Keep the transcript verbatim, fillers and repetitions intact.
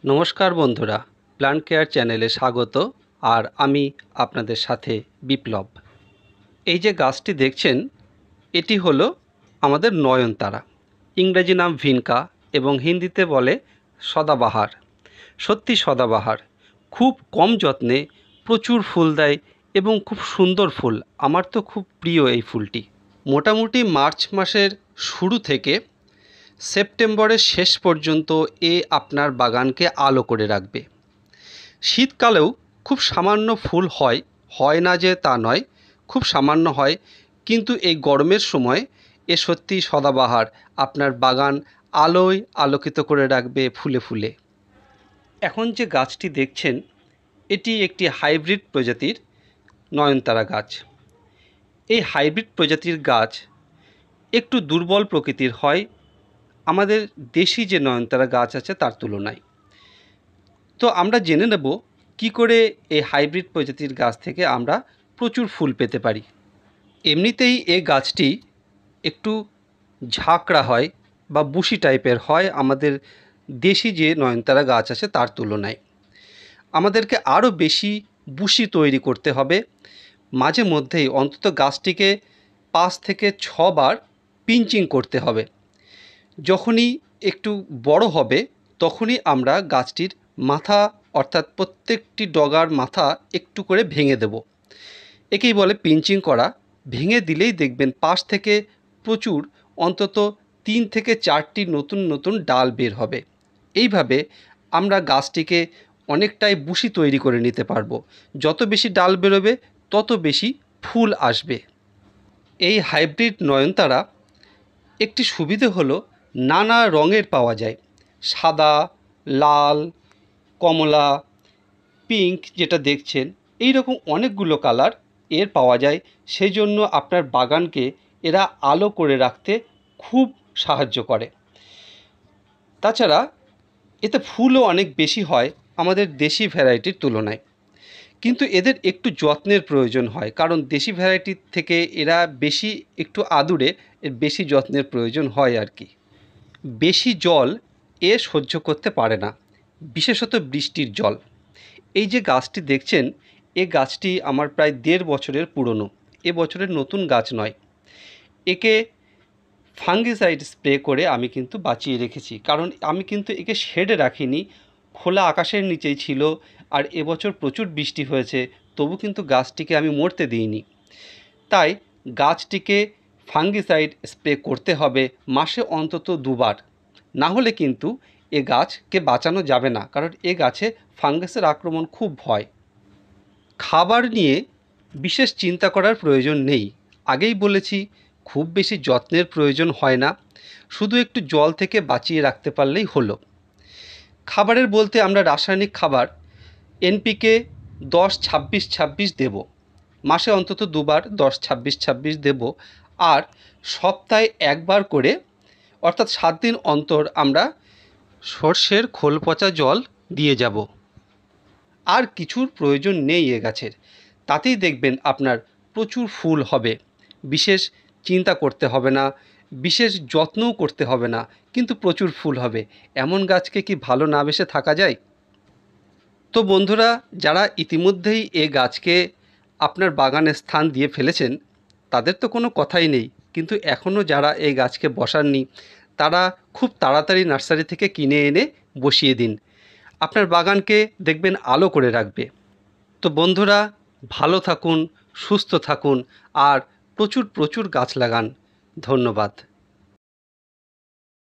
नमस्कार बंधुरा plant care चैनेले स्वागत और आमी आपनादेर साथे विप्लव। এই যে গাছটি দেখছেন এটি হলো আমাদের নয়নতারা, इंग्रेजी नाम ভিনকা এবং হিন্দিতে বলে সদাবাহার। সত্যি সদাবাহার खूब कम যত্নে प्रचुर फुल देय এবং खूब सुंदर फुल। আমার তো खूब प्रिय এই ফুলটি। মোটামুটি মার্চ মাসের শুরু থেকে সেপ্টেম্বরের শেষ পর্যন্ত এ আপনার বাগানকে আলো করে রাখবে। শীতকালেও খুব সামান্য ফুল হয়, হয় না যে তা নয়, খুব সামান্য হয়, কিন্তু এই গরমের সময় এ সত্যি সদাবাহার আপনার বাগান আলোয় আলোকিত করে রাখবে ফুলে ফুলে। এখন যে গাছটি দেখছেন এটি একটি হাইব্রিড প্রজাতির নয়নতারা গাছ। এই হাইব্রিড প্রজাতির গাছ একটু দুর্বল প্রকৃতির হয় আমাদের দেশি যে নয়নতারা গাছ আছে তার তুলনায়। তো আমরা জেনে নেব কি করে এই হাইব্রিড প্রজাতির গাছ থেকে আমরা প্রচুর ফুল পেতে পারি। এমনিতেই এই গাছটি একটু ঝাঁকড়া হয় বা বুশি টাইপের হয় আমাদের দেশি যে নয়নতারা গাছ আছে তার তুলনায়। আমাদেরকে আরও বেশি বুশি তৈরি করতে হবে। মাঝে মধ্যেই অন্তত গাছটিকে পাঁচ থেকে ছবার পিঞ্চিং করতে হবে। যখনই একটু বড় হবে তখনই আমরা গাছটির মাথা অর্থাৎ প্রত্যেকটি ডগার মাথা একটু করে ভেঙে দেব। একেই বলে পিঞ্চিং করা। ভেঙে দিলেই দেখবেন পাশ থেকে প্রচুর অন্তত তিন থেকে চারটি নতুন নতুন ডাল বের হবে। এইভাবে আমরা গাছটিকে অনেকটাই বুশি তৈরি করে নিতে পারবো। যত বেশি ডাল বেরোবে তত বেশি ফুল আসবে। এই হাইব্রিড নয়নতারা একটি সুবিধে হলো নানা রঙের পাওয়া যায়, সাদা, লাল, কমলা, পিঙ্ক যেটা দেখছেন এই রকম অনেকগুলো কালার এর পাওয়া যায়। সেই জন্য আপনার বাগানকে এরা আলো করে রাখতে খুব সাহায্য করে। তাছাড়া এতে ফুলও অনেক বেশি হয় আমাদের দেশি ভ্যারাইটির তুলনায়, কিন্তু এদের একটু যত্নের প্রয়োজন হয়, কারণ দেশি ভ্যারাইটির থেকে এরা বেশি একটু আদুরে, এর বেশি যত্নের প্রয়োজন হয় আর কি। বেশি জল এ সহ্য করতে পারে না, বিশেষত বৃষ্টির জল। এই যে গাছটি দেখছেন এ গাছটি আমার প্রায় দেড় বছরের পুরনো, এ বছরের নতুন গাছ নয়। একে ফাঙ্গিসাইড স্প্রে করে আমি কিন্তু বাঁচিয়ে রেখেছি, কারণ আমি কিন্তু একে শেডে রাখিনি, খোলা আকাশের নিচেই ছিল। আর এবছর প্রচুর বৃষ্টি হয়েছে, তবু কিন্তু গাছটিকে আমি মরতে দিইনি। তাই গাছটিকে ফাঙ্গিসাইড স্প্রে করতে হবে মাসে অন্তত দুবার, না হলে কিন্তু এ গাছকে বাঁচানো যাবে না, কারণ এ গাছে ফাঙ্গাসের আক্রমণ খুব ভয়। খাবার নিয়ে বিশেষ চিন্তা করার প্রয়োজন নেই। আগেই বলেছি খুব বেশি যত্নের প্রয়োজন হয় না, শুধু একটু জল থেকে বাঁচিয়ে রাখতে পারলেই হলো। খাবারের বলতে আমরা রাসায়নিক খাবার এনপিকে দশ ছাব্বিশ ছাব্বিশ দেব, মাসে অন্তত দুবার দশ ছাব্বিশ ছাব্বিশ দেব। আর সপ্তাহে একবার করে অর্থাৎ সাত দিন অন্তর আমরা সর্ষের খোল পচা জল দিয়ে যাব। আর কিছুর প্রয়োজন নেই এ গাছের, তাতেই দেখবেন আপনার প্রচুর ফুল হবে। বিশেষ চিন্তা করতে হবে না, বিশেষ যত্নও করতে হবে না, কিন্তু প্রচুর ফুল হবে। এমন গাছকে কি ভালো না বেসে থাকা যায়? তো বন্ধুরা, যারা ইতিমধ্যেই এ গাছকে আপনার বাগানে স্থান দিয়ে ফেলেছেন তাদের তো কোনো কথাই নেই, কিন্তু এখনও যারা এই গাছকে বসাননি তারা খুব তাড়াতাড়ি নার্সারি থেকে কিনে এনে বসিয়ে দিন। আপনার বাগানকে দেখবেন আলো করে রাখবে। তো বন্ধুরা, ভালো থাকুন, সুস্থ থাকুন আর প্রচুর প্রচুর গাছ লাগান। ধন্যবাদ।